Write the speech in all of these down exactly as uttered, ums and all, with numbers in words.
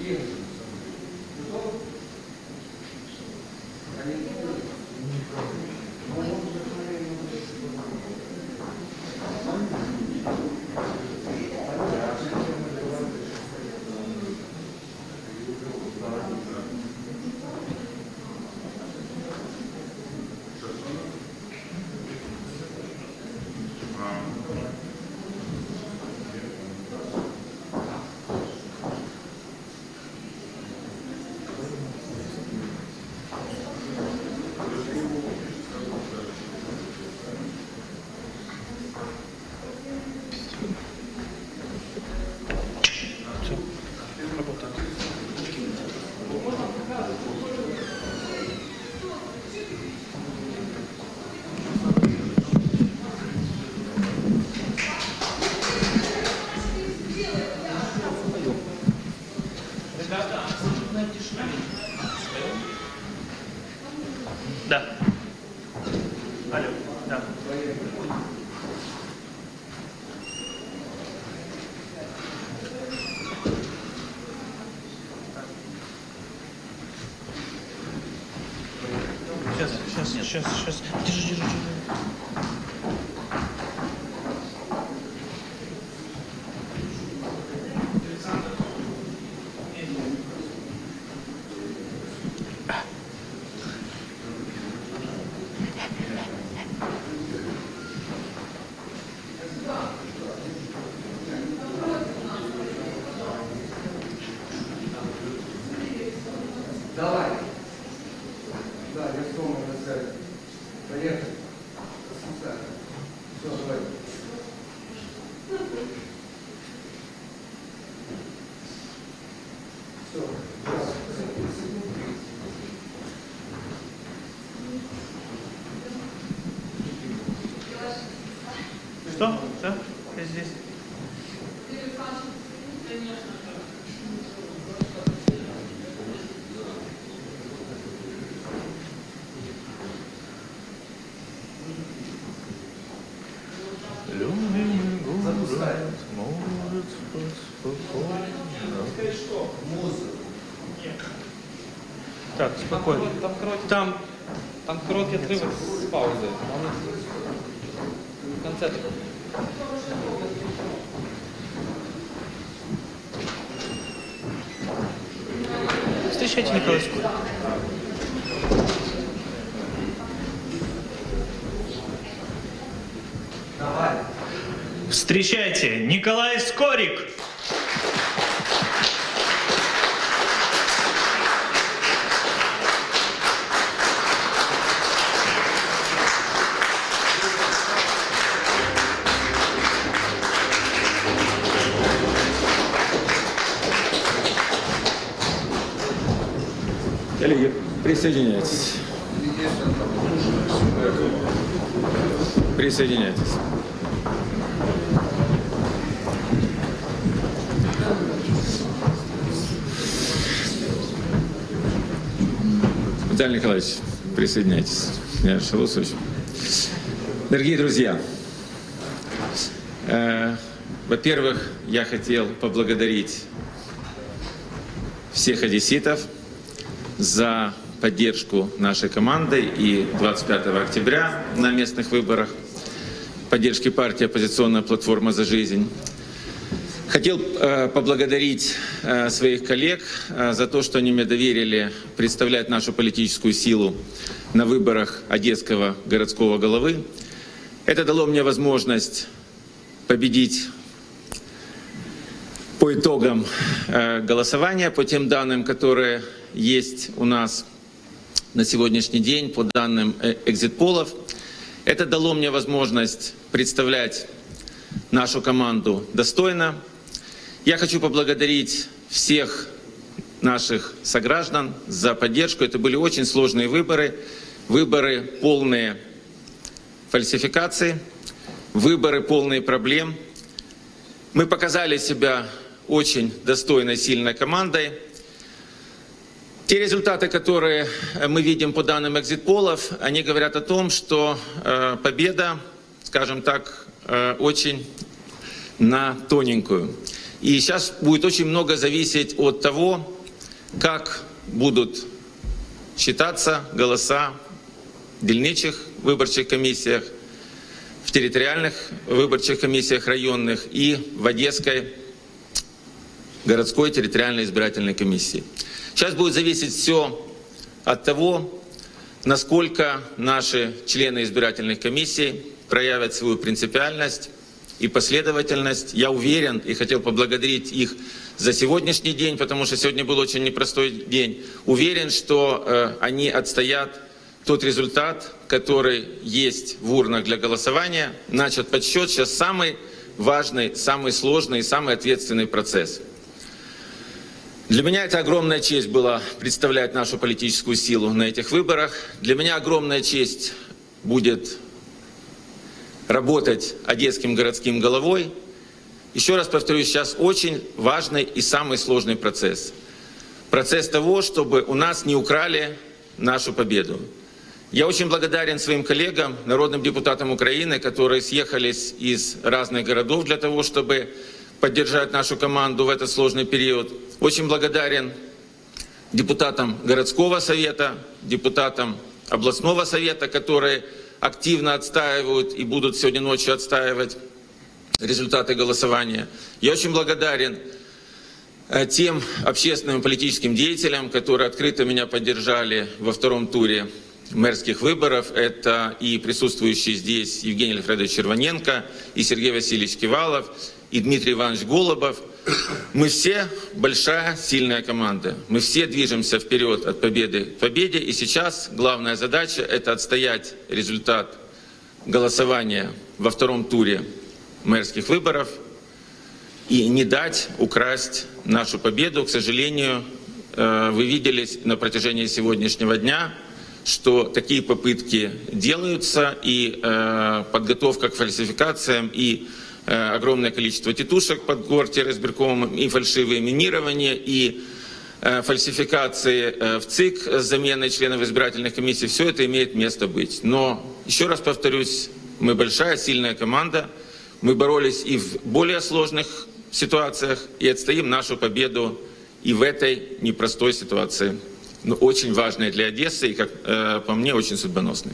Да. Алло. Да. Сейчас, сейчас, сейчас, сейчас. Держи, держи, держи. Давай. Да, рисковано рассказать. Поехали. Все, давай. Все. Что? Да? Я здесь. Так, спокойно. Там короткий, Там там короткий отрывок с паузой. Там в конце такого. встречайте Николай Скорик. Встречайте, Николай Скорик! Коллеги, присоединяйтесь. Присоединяйтесь. Виталий Николаевич, присоединяйтесь. Я Шелусович. Дорогие друзья, э, во-первых, я хотел поблагодарить всех одесситов за поддержку нашей команды и двадцать пятого октября на местных выборах, поддержки партии «Оппозиционная платформа за жизнь». Хотел э, поблагодарить э, своих коллег э, за то, что они мне доверили представлять нашу политическую силу на выборах одесского городского головы. Это дало мне возможность победить по итогам э, голосования, по тем данным, которые есть у нас на сегодняшний день, по данным экзит-полов. Это дало мне возможность представлять нашу команду достойно. Я хочу поблагодарить всех наших сограждан за поддержку. Это были очень сложные выборы, выборы полные фальсификаций, выборы полные проблем. Мы показали себя очень достойной, сильной командой. Те результаты, которые мы видим по данным экзит-полов, они говорят о том, что э, победа, скажем так, э, очень на тоненькую. И сейчас будет очень много зависеть от того, как будут считаться голоса в дільничных выборчих комиссиях, в территориальных выборчих комиссиях районных и в Одесской городской территориальной избирательной комиссии. Сейчас будет зависеть все от того, насколько наши члены избирательных комиссий проявят свою принципиальность и последовательность. Я уверен и хотел поблагодарить их за сегодняшний день, потому что сегодня был очень непростой день. Уверен, что э, они отстоят тот результат, который есть в урнах для голосования. Начат подсчет. Сейчас самый важный, самый сложный и самый ответственный процесс. Для меня это огромная честь была представлять нашу политическую силу на этих выборах. Для меня огромная честь будет работать одесским городским головой. Еще раз повторюсь, сейчас очень важный и самый сложный процесс. Процесс того, чтобы у нас не украли нашу победу. Я очень благодарен своим коллегам, народным депутатам Украины, которые съехались из разных городов для того, чтобы поддержать нашу команду в этот сложный период. Очень благодарен депутатам городского совета, депутатам областного совета, которые активно отстаивают и будут сегодня ночью отстаивать результаты голосования. Я очень благодарен тем общественным и политическим деятелям, которые открыто меня поддержали во втором туре мэрских выборов. Это и присутствующие здесь Евгений Альфредович Червоненко, и Сергей Васильевич Кивалов, и Дмитрий Иванович Голубов. Мы все большая, сильная команда. Мы все движемся вперед от победы к победе. И сейчас главная задача – это отстоять результат голосования во втором туре мэрских выборов и не дать украсть нашу победу. К сожалению, вы видели на протяжении сегодняшнего дня, что такие попытки делаются, и подготовка к фальсификациям, и огромное количество тетушек под Гортирайсбиркомом, и фальшивые минирования, и фальсификации в ЦИК с заменой членов избирательных комиссий. Все это имеет место быть. Но, еще раз повторюсь, мы большая, сильная команда. Мы боролись и в более сложных ситуациях, и отстоим нашу победу и в этой непростой ситуации. Но очень важной для Одессы и, как э, по мне, очень судьбоносной.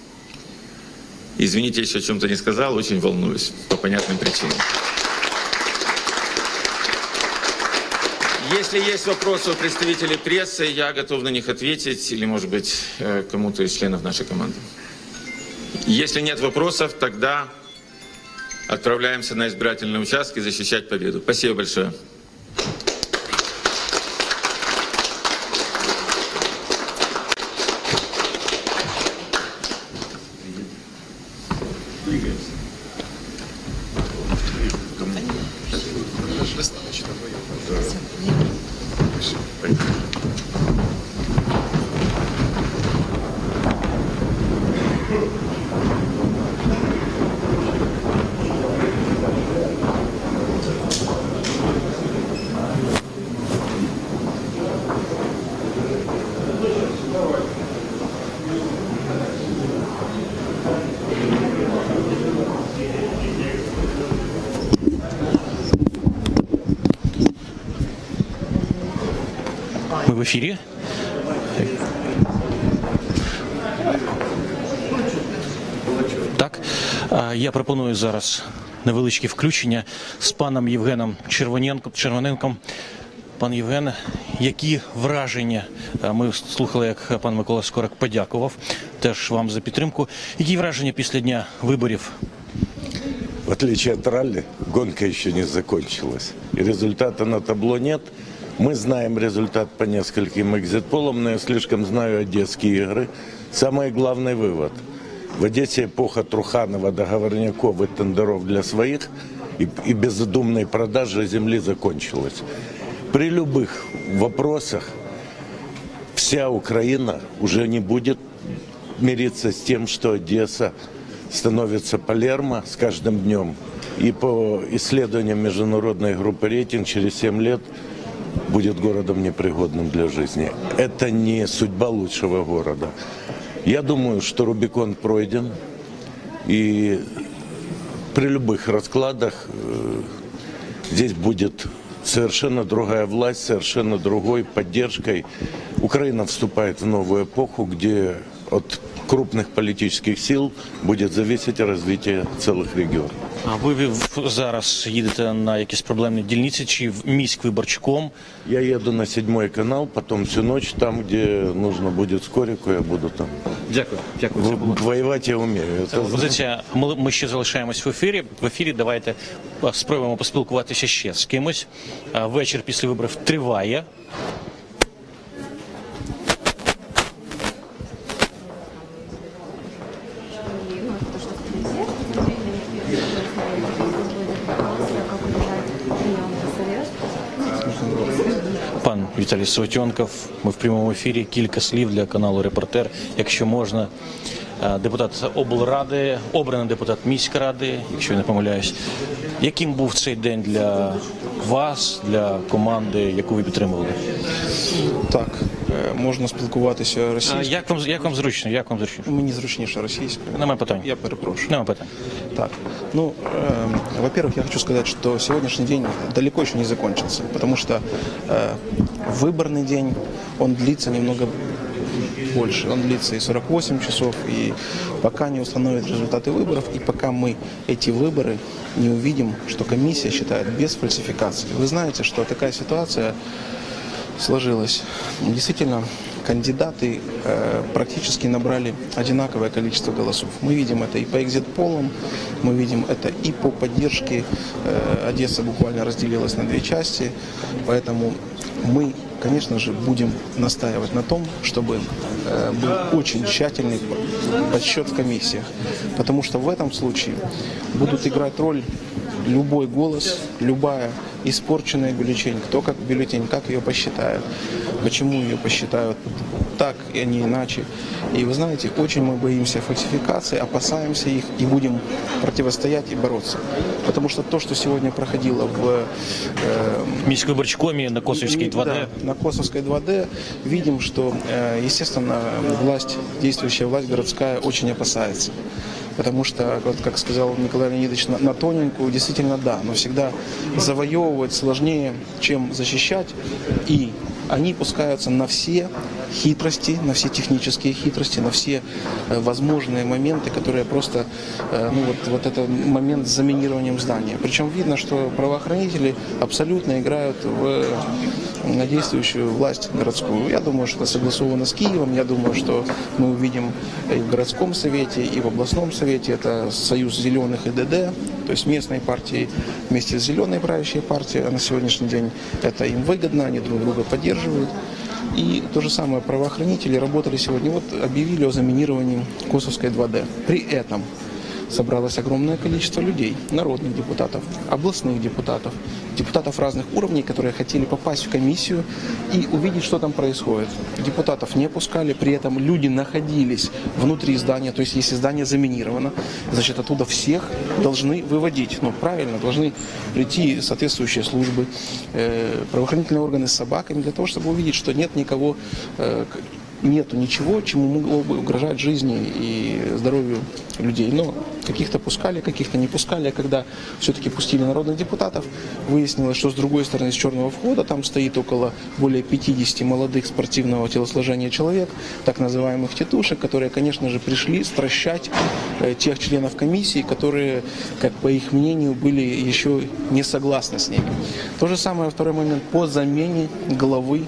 Извините, еще о чем-то не сказал, очень волнуюсь по понятным причинам. Если есть вопросы у представителей прессы, я готов на них ответить, или, может быть, кому-то из членов нашей команды. Если нет вопросов, тогда отправляемся на избирательные участки защищать победу. Спасибо большое. Мы в эфире. Так, я пропоную зараз невеличке включення з паном Євгеном Червоненком. Червоненком. Пан Євген, які враження? Ми слухали, як пан Микола Скорик подякував теж вам за підтримку. Які враження після дня виборів? В отличие от ралли, гонка еще не закончилась. И результата на табло нет. Мы знаем результат по нескольким экзит-полам, но я слишком знаю одесские игры. Самый главный вывод. В Одессе эпоха Труханова, договорняков и тендеров для своих и, и бездумной продажи земли закончилась. При любых вопросах вся Украина уже не будет мириться с тем, что Одесса становится Палермо с каждым днем. И по исследованиям международной группы «Рейтинг» через семь лет будет городом непригодным для жизни. Это не судьба лучшего города. Я думаю, что Рубикон пройден. И при любых раскладах э, здесь будет совершенно другая власть, совершенно другой поддержкой. Украина вступает в новую эпоху, где от крупных политических сил будет зависеть развитие целых регионов. А ви зараз їдете на якісь проблемні дільниці чи в міськвиборчком? Я еду на седьмой канал, потом всю ночь там, где нужно будет Скорику, я буду там. Дякую. Дякую. В- Воевать я умею. Це Это позиція. Ми, ми ще залишаємось в ефірі. В ефірі давайте спробуємо поспілкуватися ще з кимось. А, Вечір після виборів триває. Пан Віталій Савотєнков, ми в прямому ефірі. Кілька слів для каналу «Репортер», якщо можна. Депутат облради, обраний депутат міськради, якщо я не помиляюсь. Яким був цей день для вас, для команди, яку ви підтримували? Так, е, можна спілкуватися А російською. як вам, як вам зручно? Як вам зручно? Мені зручніше російською. Немає питань. Я перепрошую. Немає питань. Так, ну, э, во-первых, я хочу сказать, что сегодняшний день далеко еще не закончился, потому что э, выборный день, он длится немного больше. Он длится и сорок восемь часов, и пока не установят результаты выборов, и пока мы эти выборы не увидим, что комиссия считает без фальсификации. Вы знаете, что такая ситуация сложилась. Действительно, кандидаты э, практически набрали одинаковое количество голосов. Мы видим это и по экзит-полам, мы видим это и по поддержке. Э, Одесса буквально разделилась на две части, поэтому мы, конечно же, будем настаивать на том, чтобы э, был очень тщательный подсчет в комиссиях, потому что в этом случае будут играть роль любой голос, любая испорченная бюллетень, кто как бюллетень, как ее посчитают, почему ее посчитают так и не иначе. И вы знаете, очень мы боимся фальсификации, опасаемся их и будем противостоять и бороться. Потому что то, что сегодня проходило в э, В міськвиборчкомі на Косовській два Д. да, на Косовской два Д, видим, что, э, естественно, власть, действующая власть городская очень опасается. Потому что, вот, как сказал Николай Леонидович, на, на тоненькую, действительно, да, но всегда завоевывать сложнее, чем защищать. И они пускаются на все хитрости, на все технические хитрости, на все э, возможные моменты, которые просто, э, ну вот, вот это момент с заминированием здания. Причем видно, что правоохранители абсолютно играют в на действующую власть городскую. Я думаю, что это согласовано с Киевом. Я думаю, что мы увидим и в городском совете, и в областном совете. Это союз зеленых и ДД, то есть местные партии вместе с зеленой правящей партией. А на сегодняшний день это им выгодно, они друг друга поддерживают. И то же самое правоохранители работали сегодня. Вот объявили о заминировании Косовской два Д. При этом собралось огромное количество людей, народных депутатов, областных депутатов, депутатов разных уровней, которые хотели попасть в комиссию и увидеть, что там происходит. Депутатов не пускали, при этом люди находились внутри здания, то есть если здание заминировано, значит оттуда всех должны выводить. Ну, правильно, должны прийти соответствующие службы, э, правоохранительные органы с собаками для того, чтобы увидеть, что нет никого, э, нету ничего, чему могло бы угрожать жизни и здоровью людей. Но каких-то пускали, каких-то не пускали. А когда все-таки пустили народных депутатов, выяснилось, что с другой стороны, с черного входа, там стоит около более пятидесяти молодых спортивного телосложения человек, так называемых тетушек, которые, конечно же, пришли стращать э, тех членов комиссии, которые, как по их мнению, были еще не согласны с ними. То же самое, второй момент, по замене главы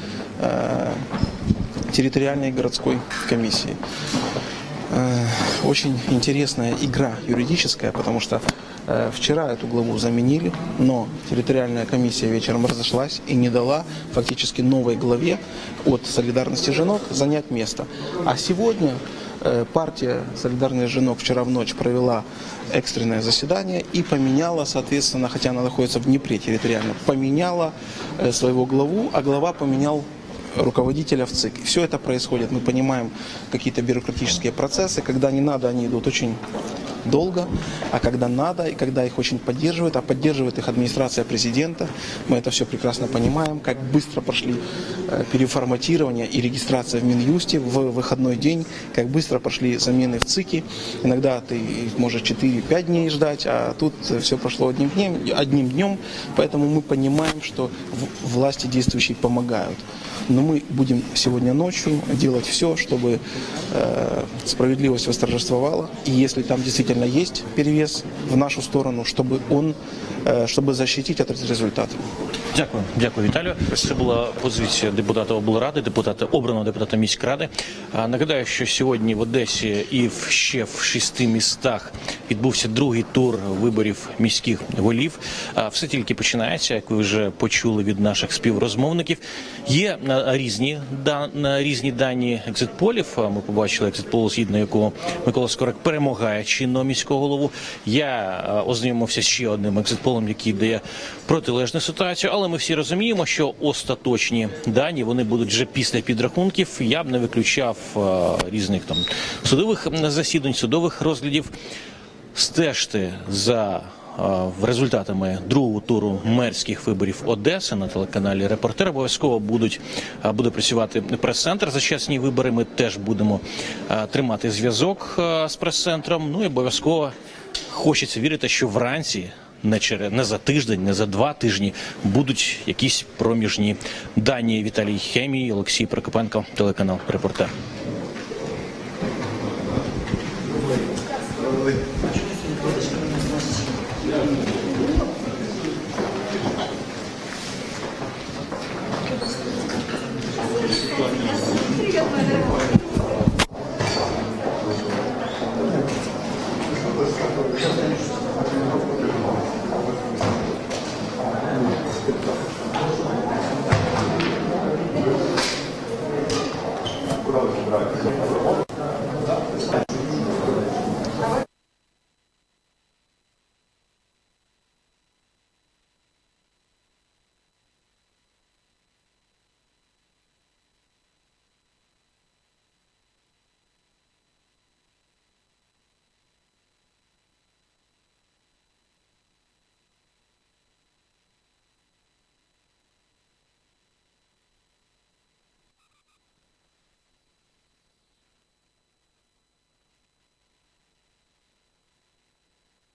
э, территориальной городской комиссии. Очень интересная игра юридическая, потому что э, вчера эту главу заменили, но территориальная комиссия вечером разошлась и не дала фактически новой главе от «Солидарности Женок» занять место. А сегодня э, партия «Солидарность Женок» вчера в ночь провела экстренное заседание и поменяла, соответственно, хотя она находится в Днепре территориально, поменяла э, своего главу, а глава поменял руководителя в ЦИК. И все это происходит, мы понимаем, какие-то бюрократические процессы. Когда не надо, они идут очень долго, а когда надо, и когда их очень поддерживают, а поддерживает их администрация президента, мы это все прекрасно понимаем, как быстро прошли э, переформатирование и регистрация в Минюсте в выходной день, как быстро прошли замены в ЦИКе. Иногда ты можешь четыре-пять дней ждать, а тут все прошло одним днем, одним днем, поэтому мы понимаем, что в- власти действующие помогают. Но мы будем сегодня ночью делать все, чтобы э, справедливость восторжествовала. И если там действительно есть перевес в нашу сторону, чтобы он, э, чтобы защитить этот результат. Дякую, дякую, Віталію. Це була позиція депутата облради, депутата обраного депутата міськради. А, Нагадаю, що сьогодні в Одесі і в ще в шести містах відбувся другий тур виборів міських голів. А, Все тільки починається, як ви вже почули від наших співрозмовників. Є а, різні да- на різні дані екзитполів. А, Ми побачили екзитпол, згідно якого Микола Скорик перемагає чинного міського голову. Я а, ознайомився з ще одним екзитполом, який дає протилежну ситуацію, але ми всі розуміємо, що остаточні дані вони будуть вже після підрахунків. Я б не виключав е, різних там судових засідань, судових розглядів. Стежте за е, результатами другого туру мерських виборів Одеси на телеканалі «Репортер». Обов'язково будуть е, буде працювати прес-центр за чесні вибори. Ми теж будемо е, тримати зв'язок е, з прес-центром. Ну і обов'язково хочеться вірити, що вранці не через не за тиждень, не за два тижні будуть якісь проміжні дані. Віталій Хемій, Олексій Прокопенко, телеканал «Репортер». Привет, моя дорогая.